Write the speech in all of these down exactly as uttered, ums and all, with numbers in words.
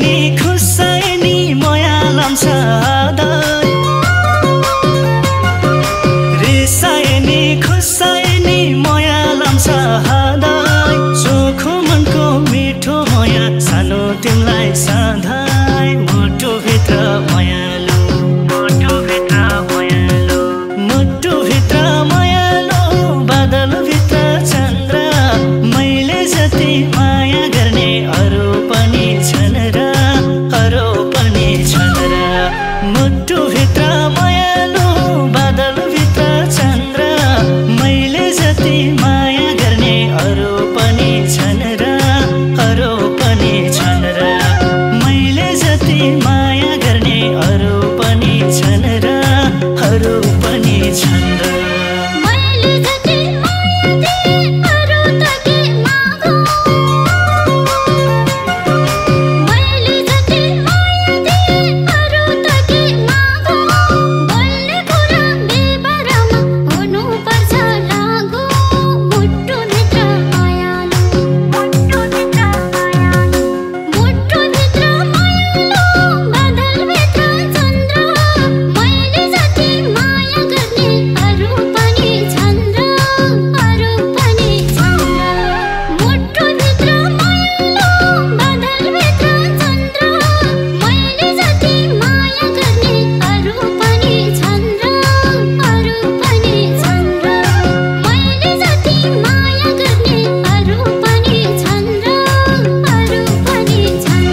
रिसाएनी खुसाएनी माया लाम्छ रिसाएनी खुसाएनी माया लाम्छ हदाय चोखो मनको मिठो माया सानो तिमलाई सधैँ मुटुभित्र मायालु मुटुभित्र मायालु मुटुभित्र मायालु बादलभित्र चन्द्र मैले जति माया गर्ने अरू पनि छन् र अरू पनि छन् र मुटुभित्र मायालु बादलभित्र चन्द्र मैले जति माया गर्ने अरू पनि छन् र अरू पनि छन् र मैले जति माया गर्ने अरू पनि छन् र अरू पनि छन् र मैले जति माया दिए अरू त के मागौँ मैले जति माया दिए अरू त के मागौँ बोल्ने कुरा बेबरमा हुनुपर्छ लागु मुटुभित्र मायालु मुटुभित्र मायालु मुटुभित्र मायालु बादलभित्र चन्द्र मैले जति माया गर्ने अरू पनि छन् र अरू पनि छन् र मुटुभित्र मायालु बादलभित्र चन्द्र मैले जति माया गर्ने अरू पनि छन् र अरू पनि छन् र मैले जति माया गर्ने अरू पनि छन् र अरू पनि छन्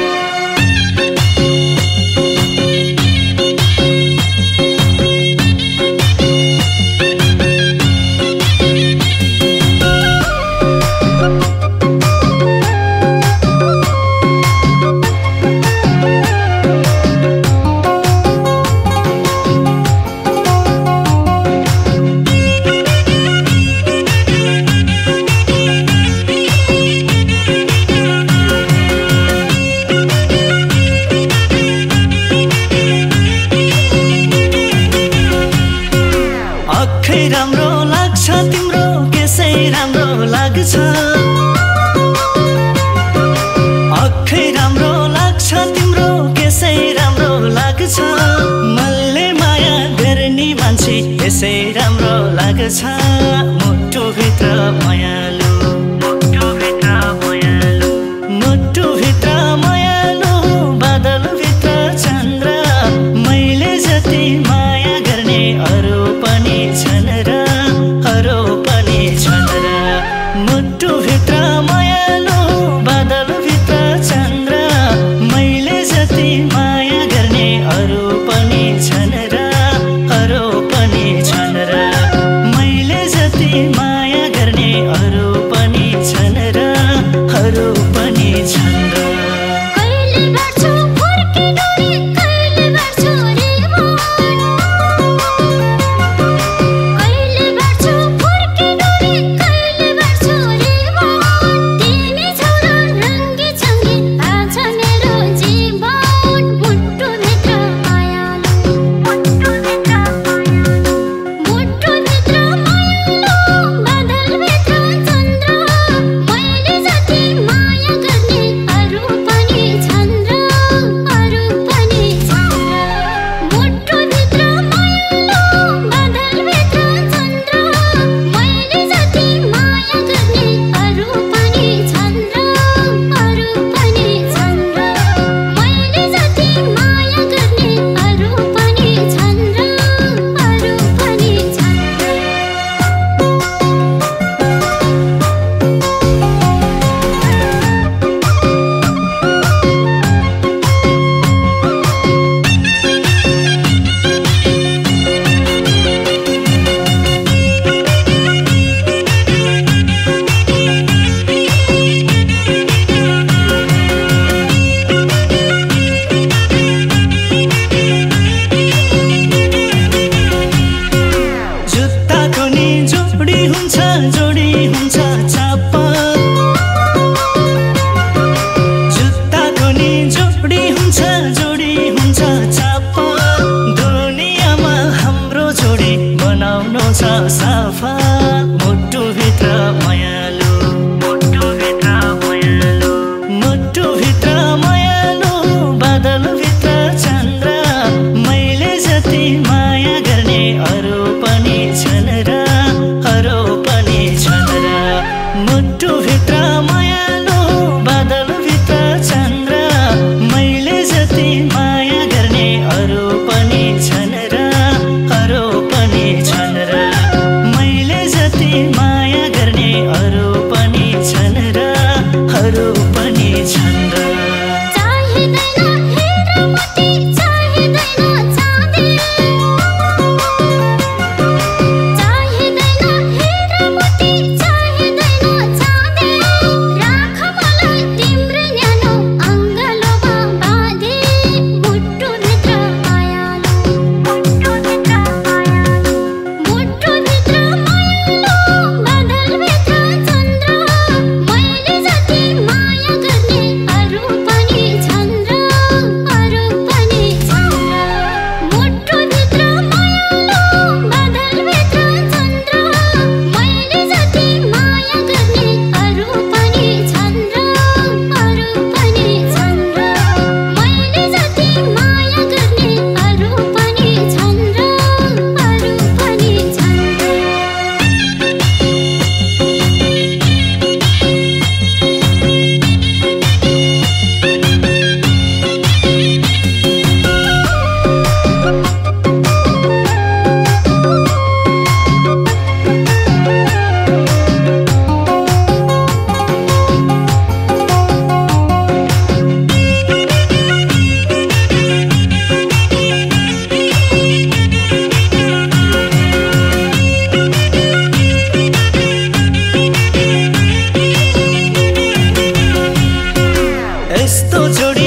अखै राम्रो लाग्छ तिम्रो केसै राम्रो लाग्छ अखै राम्रो लाग्छ तिम्रो केसै राम्रो लाग्छ मल्ले माया गर्ने मान्छे यसै राम्रो लाग्छ मुटुभित्र मायालु मुटुभित्र मायालु मुटुभित्र मायालु बादलभित्र चन्द्र मैले जति माया गर्ने अरू पनि छन् र अरू पनि छन् र मुटुभित्र मायालु बादलभित्र चन्द्र मैले जति माया गर्ने अरू पनि छन् र अरू पनि छन् र मैले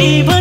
जीवन